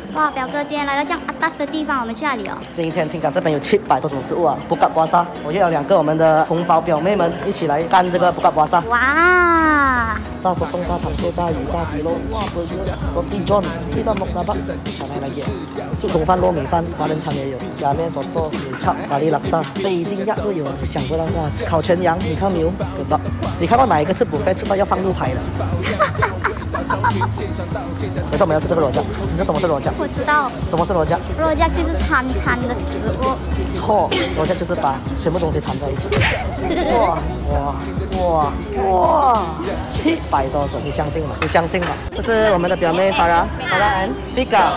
哇，表哥今天来到这样阿达斯的地方，我们去哪里哦？ 今天听讲这边有700多种食物啊，布嘎巴沙，我约了2个我们的同胞表妹们一起来干这个布嘎巴沙。 哇！ 炸手冻、炸螃蟹、炸鱼、炸鸡肉，哇，不是我地john，地道木沙巴，小来也，就桶饭、糯米饭，华人餐也有，加面手剁、牛叉、咖喱拉萨，北京鸭都有，想不到哇，烤全羊、米糠牛，有的，你看到哪一个吃buffet吃到要放牛排的？可是我们要吃这个裸酱，你知道什么是裸酱？ 我知道， 什么是裸酱？ 裸酱就是餐的食物。 错，裸酱就是把全部东西掺在一起。哇，700多种，你相信吗？你相信吗？这是我们的表妹Farah and Vika。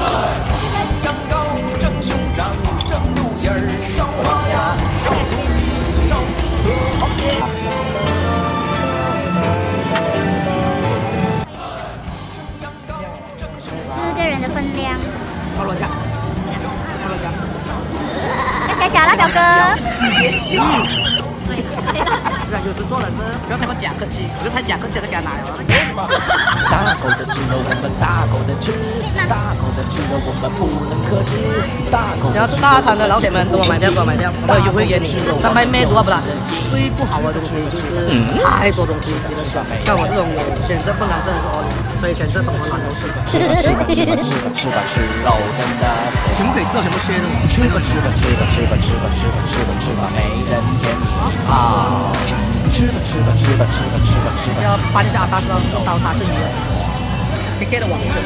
4个人的分量。 放裸酱，放裸酱。 太小了，表哥。 是啊，有时做了是不要太过假客气，我就太假客气了，就给他拿了。 大口的吃了我们大口的吃，大口的吃了我们不能克制。 想要吃大餐的老铁们，跟我买票，给我买票，我有优惠给你。300美多不啦？最不好的东西就是太多东西，你的爽。像我这种选择困难症的时候，所以选择什么难都吃。 吃吧吃吧吃吧吃吧吃吧吃肉真的。 全部可以吃到，全部削的。 吃吧吃吧吃吧吃吧吃吧吃吧吃吧吃吧，没人嫌你好。吃吧吃吧吃吧吃吧吃吧吃吧。 要搬下大车用刀叉吃鱼。PK 的王者。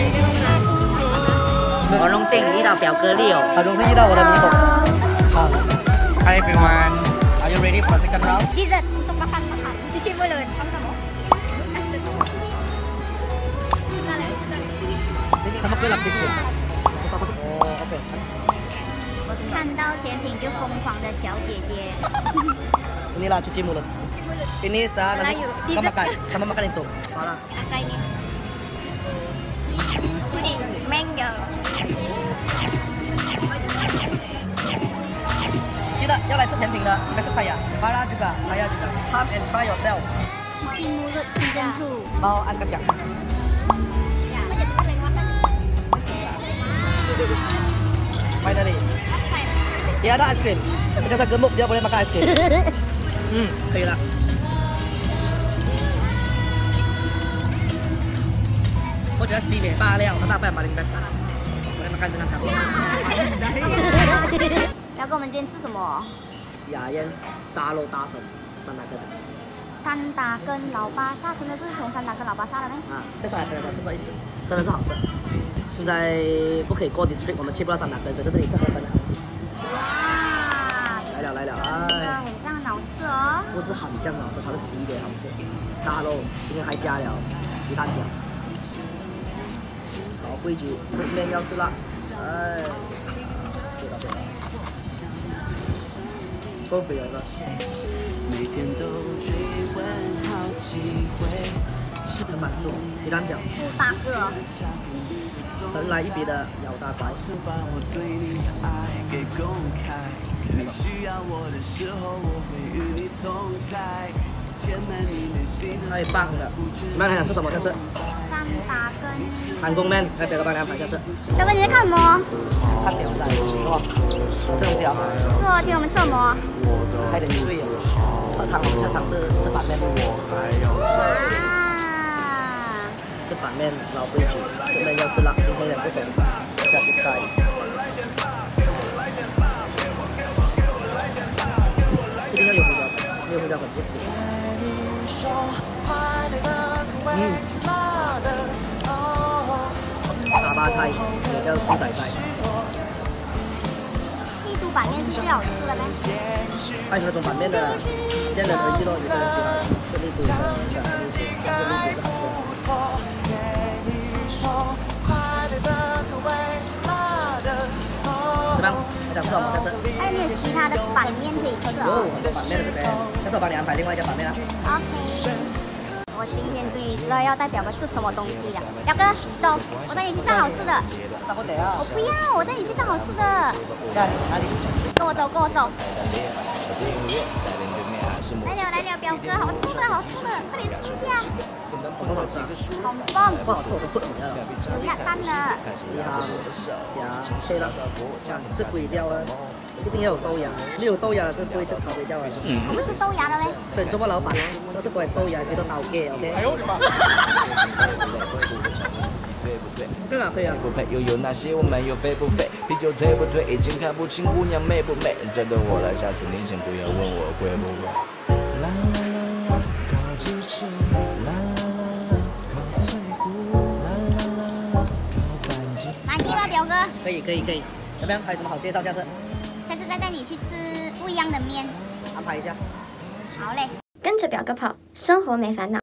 我荣幸遇到表哥Leo，很荣幸遇到我的米董。好 ，Hi everyone, are you ready for second round? Dessert untuk makan, cuci mulut, kamu mau? 什么可以lapis的？哦 ，OK。 看到甜品就疯狂的小姐姐。 Inilah cuci mulut. Ini nanti kita makan, sama makan itu. Parah. Apa ini? Puding, mango. 记得要来吃甜品的，应该是Farah juga, saya juga. Come and try yourself. Cuci mulut season 2. Mau ais kacang? Finally. Dia ada ice cream. Macam tak gemuk dia boleh makan ice cream. 可以了。我觉得西北罢了，他大半把你 best 我来makan dengan kamu。 表哥，我们今天吃什么？ 雅烟炸肉大粉，3打根。 3打根老巴萨，真的是从3打根老巴萨了没？ 啊，在上海才吃过1次，真的是好吃。现在不可以过 district， 我们去不到3打根，所以在这里吃河粉。 哇！ 来了， 很像好吃哦。 不是很像好吃，它是西北好吃。炸肉，今天还加了鸡蛋饺。好规矩，吃面要吃辣。哎，对了，够肥了。很满足，鸡蛋饺。 8个。 神来一笔的咬炸白。太棒了！你们还想吃什么？想吃？ 3打根。 韩公面，来表哥帮你安排下次。 表哥你在看什么？ 看点菜，哇，这东西啊。 昨天我们吃什么？ 还有点脆啊。汤吃板面。 哇！ 吃板面老规矩，吃面要吃辣，今天也是红，加蔬菜。一定要有胡椒粉，没有胡椒粉不行。沙巴菜也叫猪仔菜。 秘鲁板面是最好吃的呗。 爱喝这种板面的，见仁而异咯，有些人喜欢吃秘鲁，有些人不喜欢吃秘鲁，但是秘鲁是好吃。怎么样？还想吃什么？下次？ 还有没有其他的板面可以吃哦？ 有很多板面的这边，下次我帮你安排另外一家板面啦。 OK。我今天终于知道要带表哥吃什么东西了。表哥，走，我带你去找好吃的。 不得啊！ 我不要，我带你去找好吃的。 哪里？ 跟我走，跟我走。 还是默契来了，表哥，好吃的，好吃的，快点吃呀！ 好不好吃啊？ 好棒， 不好吃我都不懂了。 不要蛋的， 虾可以了，吃粿条啊，一定要有豆芽，没有豆芽是不会吃炒粿条的。 我们是豆芽的嘞。 所以做乜老闆就是過嚟豆芽，佢都鬧嘅，OK？對啦，可以啊。 不配又有那些我们又飞不飞？啤酒退不退？已经看不清姑娘美不美。这对我来，下次您先不要问我贵不贵。啦啦啦，高几尺，啦啦啦，高脆骨，啦啦啦，高半斤。 满意吗，表哥？ 可以。怎么样？还有什么好介绍？下次再带你去吃不一样的面。 安排一下。 好嘞。 跟着表哥跑，生活没烦恼。